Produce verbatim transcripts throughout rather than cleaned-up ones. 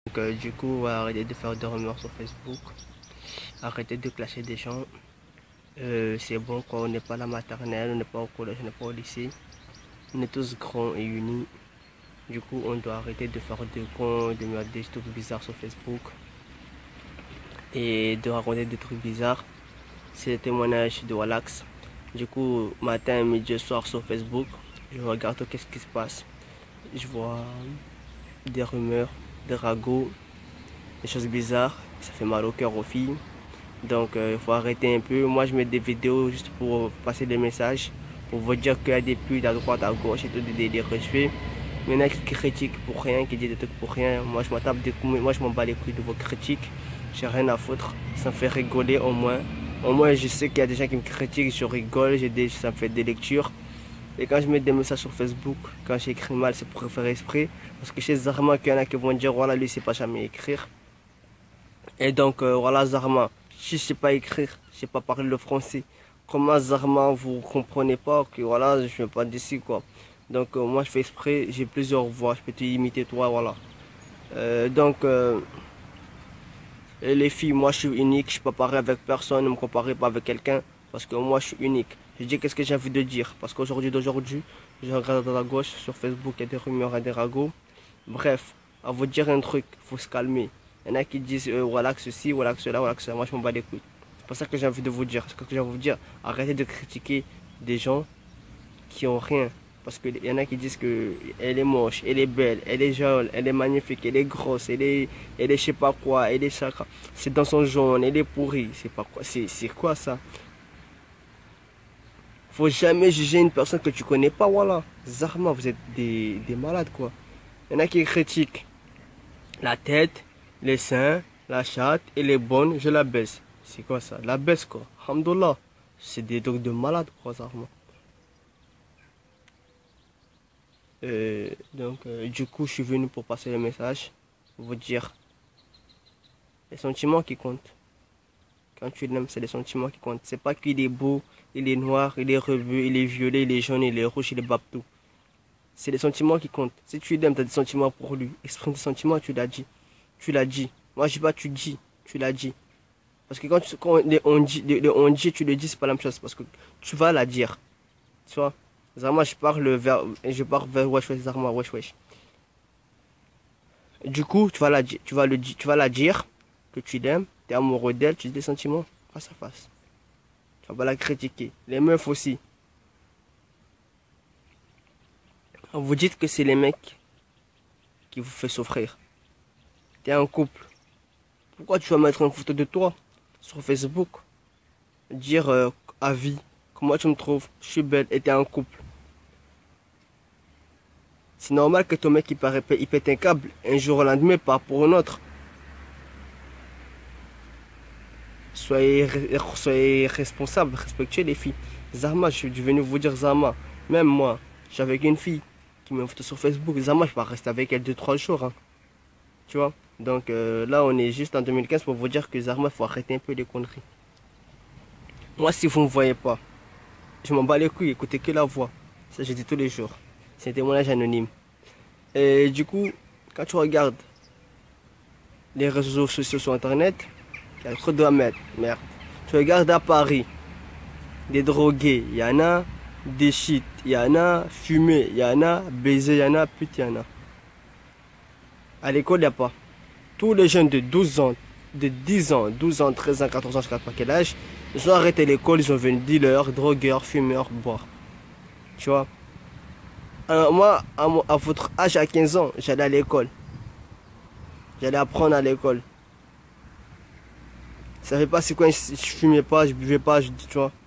Donc, euh, du coup, on va arrêter de faire des rumeurs sur Facebook, arrêter de clasher des gens. Euh, c'est bon quoi, on n'est pas à la maternelle, on n'est pas au collège, on n'est pas au lycée. On est tous grands et unis. Du coup, on doit arrêter de faire des cons, de mettre des trucs bizarres sur Facebook et de raconter des trucs bizarres. C'est le témoignage de Wallax. Du coup, matin, midi, soir sur Facebook, je regarde qu'est-ce qui se passe. Je vois des rumeurs, des ragots, des choses bizarres. Ça fait mal au cœur aux filles. Donc il euh, faut arrêter un peu. Moi je mets des vidéos juste pour passer des messages, pour vous dire qu'il y a des putes à droite, à gauche et tout des délires que je fais. Il y en a qui critiquent pour rien, qui disent des trucs pour rien. Moi je m'en tape des coups, moi je m'en bats les couilles de vos critiques. J'ai rien à foutre. Ça me fait rigoler au moins. Au moins je sais qu'il y a des gens qui me critiquent, je rigole, j'ai des, ça me fait des lectures. Et quand je mets des messages sur Facebook, quand j'écris mal, c'est pour faire esprit. Parce que chez Zarma, qu'il y en a qui vont dire voilà, lui, c'est pas jamais écrire. Et donc, euh, voilà, Zarma, si je sais pas écrire, je sais pas parler le français, comment Zarma, vous comprenez pas que voilà, je suis pas d'ici, quoi. Donc, euh, moi, je fais exprès, j'ai plusieurs voix, je peux te imiter, toi, voilà. Euh, donc, euh, et les filles, moi, je suis unique, je peux pas parler avec personne, ne me comparez pas avec quelqu'un, parce que moi, je suis unique. Je dis qu'est-ce que j'ai envie de dire. Parce qu'aujourd'hui d'aujourd'hui, je regarde à la gauche sur Facebook, il y a des rumeurs et des ragots. Bref, à vous dire un truc, faut se calmer. Il y en a qui disent euh, voilà que ceci, voilà que cela, voilà que cela. Moi je m'en bats les couilles. C'est pas ça que j'ai envie de vous dire. C'est ce que j'ai envie de vous dire. Arrêtez de critiquer des gens qui ont rien. Parce qu'il y en a qui disent que elle est moche, elle est belle, elle est jolie, elle est magnifique, elle est grosse, elle est, elle est je sais pas quoi, elle est chakra. C'est dans son jaune, elle est pourrie. C'est pas quoi, c'est quoi ça? Faut jamais juger une personne que tu connais pas, voilà. Zarma, vous êtes des, des malades, quoi. Il y en a qui critiquent la tête, les seins, la chatte, elle est bonne, je la baisse. C'est quoi ça? La baisse, quoi. Alhamdoulilah. C'est des trucs de malades, quoi, Zarma. Euh, donc, euh, du coup, je suis venu pour passer le message, pour vous dire les sentiments qui comptent. Quand tu l'aimes, c'est les sentiments qui comptent. C'est pas qu'il est beau, il est noir, il est rebeu, il est violet, il est jaune, il est rouge, il est babtou. C'est les sentiments qui comptent. Si tu l'aimes, tu as des sentiments pour lui. Exprime tes sentiments, tu l'as dit. Tu l'as dit. Moi, je dis pas tu dis, tu l'as dit. Parce que quand, tu, quand on dit, le, on dit, tu le dis, c'est pas la même chose. Parce que tu vas la dire. Tu vois. Zarma, je parle vers, je parle vers wesh wesh, Zarma, wesh wesh. Du coup, tu vas la, tu vas le, tu vas la dire que tu l'aimes. Tu es amoureux d'elle, tu dis des sentiments face à face. Tu vas pas la critiquer. Les meufs aussi. Vous dites que c'est les mecs qui vous fait souffrir. Tu es un couple. Pourquoi tu vas mettre une photo de toi sur Facebook? Dire euh, à vie, comment tu me trouves, je suis belle et tu es un couple. C'est normal que ton mec il, paraît, il pète un câble un jour au lendemain par pour un autre. Soyez, soyez responsables, respectuez les filles. Zarma, je suis venu vous dire Zarma. Même moi, j'avais une fille qui me photo sur Facebook. Zarma, je vais pas rester avec elle deux trois jours. Hein. Tu vois. Donc euh, là, on est juste en deux mille quinze pour vous dire que Zarma, il faut arrêter un peu les conneries. Moi, si vous ne me voyez pas, je m'en bats les couilles, écoutez que la voix. Ça, je dis tous les jours. C'est un témoignage anonyme. Et du coup, quand tu regardes les réseaux sociaux sur Internet, il y a trop de merde. Merde. Tu regardes à Paris, des drogués, il y en a, des shit, il y en a, fumés, il y en a, baisés, il y en a, pute, il y en a. À l'école, il n'y a pas. Tous les jeunes de douze ans, de dix ans, douze ans, treize ans, quatorze ans, je ne sais pas quel âge, ils ont arrêté l'école, ils ont devenu dealers, drogueurs, fumeurs, boire. Tu vois. Alors moi, à, à votre âge, à quinze ans, j'allais à l'école. J'allais apprendre à l'école. Je savais pas c'est quoi, je, je fumais pas, je buvais pas, je, tu vois.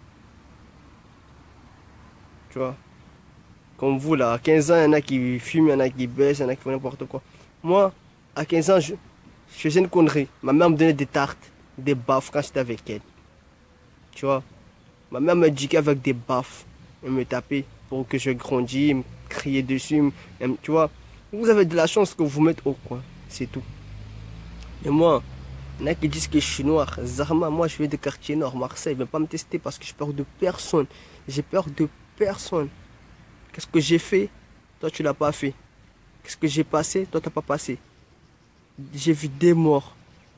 Tu vois. Comme vous là, à quinze ans, il y en a qui fument, il y en a qui baissent, il y en a qui font n'importe quoi. Moi, à quinze ans, je, je faisais une connerie. Ma mère me donnait des tartes, des baffes quand j'étais avec elle. Tu vois. Ma mère me dit qu'avec des baffes, elle me tapait pour que je grandisse, me crier dessus, me, tu vois. Vous avez de la chance que vous vous mettez au coin, c'est tout. Et moi, il y en a qui disent que je suis noir. Zarma, moi je viens de quartier nord, Marseille. Ne va pas me tester parce que j'ai peur de personne. J'ai peur de personne. Qu'est-ce que j'ai fait? Toi tu l'as pas fait. Qu'est-ce que j'ai passé? Toi t'as pas passé. J'ai vu des morts.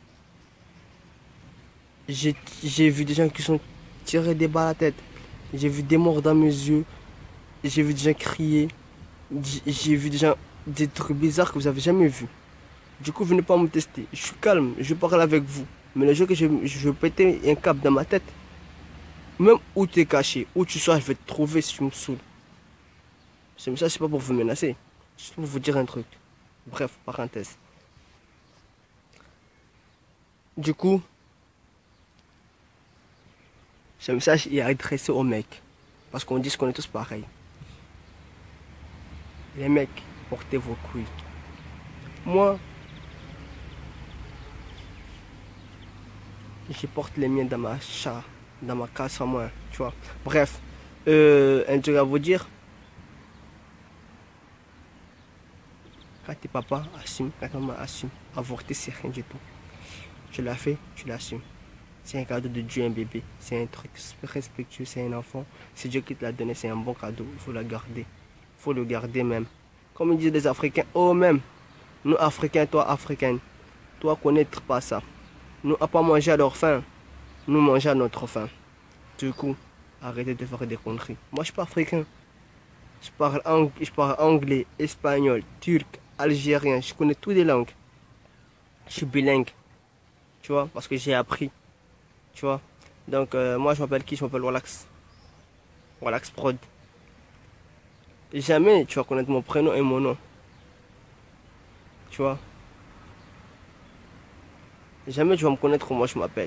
J'ai j'ai vu des gens qui sont tirés des balles à la tête. J'ai vu des morts dans mes yeux. J'ai vu des gens crier. J'ai j'ai vu des gens, des trucs bizarres que vous avez jamais vus. Du coup, venez pas me tester. Je suis calme, je parle avec vous. Mais le jour que je, je vais péter un câble dans ma tête, même où tu es caché, où tu sois, je vais te trouver si tu me saoules. Ce message, c'est pas pour vous menacer. C'est pour vous dire un truc. Bref, parenthèse. Du coup, ce message est adressé aux mecs. Parce qu'on dit qu'on est tous pareils. Les mecs, portez vos couilles. Moi, je porte les miens dans ma chat, dans ma casse en moi, tu vois. Bref, euh, un truc à vous dire. Quand tes papas assument, quand maman assume, avorter c'est rien du tout. Tu l'as fait, tu l'assumes. C'est un cadeau de Dieu, un bébé. C'est un truc respectueux, c'est un enfant. C'est Dieu qui te l'a donné, c'est un bon cadeau. Il faut le garder. Il faut le garder même. Comme ils disent les Africains, oh même. Nous Africains, toi Africaine, toi connaître pas ça. Nous à pas manger à leur faim. Nous manger à notre faim. Du coup, arrêtez de faire des conneries. Moi je suis pas africain. Je parle, ang je parle anglais, espagnol, turc, algérien. Je connais toutes les langues. Je suis bilingue. Tu vois, parce que j'ai appris. Tu vois. Donc euh, moi je m'appelle qui? Je m'appelle Wallax. Wallax Prod. Jamais tu vas connaître mon prénom et mon nom. Tu vois. Jamais tu vas me connaître comment je m'appelle.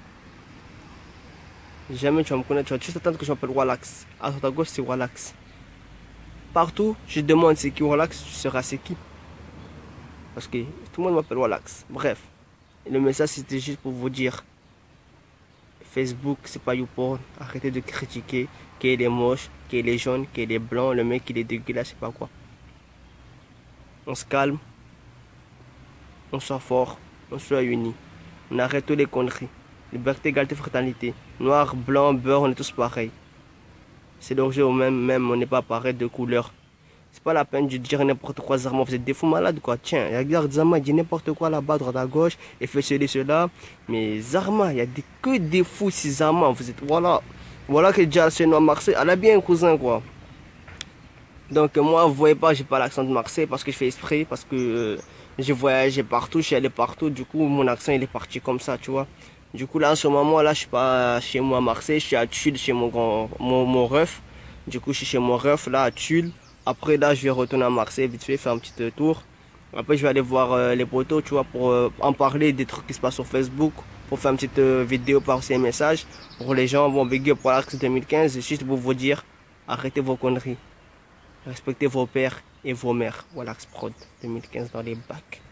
Jamais tu vas me connaître. Tu vas juste attendre que je m'appelle Wallax. À ta gauche c'est Wallax. Partout je demande c'est qui Wallax, tu seras c'est qui. Parce que tout le monde m'appelle Wallax. Bref. Le message c'était juste pour vous dire. Facebook, c'est pas YouPorn. Arrêtez de critiquer qu'il est moche, qu'il est jaune, qu'il est blanc, le mec il est dégueulasse, je sais pas quoi. On se calme, on soit fort, on soit unis. On arrête toutes les conneries. Liberté, égalité, fraternité. Noir, blanc, beurre, on est tous pareils. C'est l'objet au même, même, on n'est pas pareil de couleur. C'est pas la peine de dire n'importe quoi, Zarma. Vous êtes des fous malades, quoi. Tiens, regarde Zarma, il dit n'importe quoi là-bas, droite à gauche, et fait ceci, cela. Mais Zarma, il y a des, que des fous si Zarma. Vous êtes, voilà. Voilà que déjà chez nous à Marseille, elle a bien un cousin, quoi. Donc, moi, vous voyez pas, j'ai pas l'accent de Marseille parce que je fais esprit, parce que euh, j'ai voyagé partout, je suis allé partout. Du coup, mon accent, il est parti comme ça, tu vois. Du coup, là, en ce moment, là, je suis pas chez moi à Marseille, je suis à Tulle, chez mon grand, mon, mon ref. Du coup, je suis chez mon ref, là, à Tulle. Après là je vais retourner à Marseille vite fait faire un petit tour. Après je vais aller voir euh, les potos, tu vois, pour euh, en parler des trucs qui se passent sur Facebook, pour faire une petite euh, vidéo par ces messages pour les gens. Bon, big up pour l'Axe deux mille quinze, juste pour vous dire, arrêtez vos conneries, respectez vos pères et vos mères. Voilà, Prod deux mille quinze dans les bacs.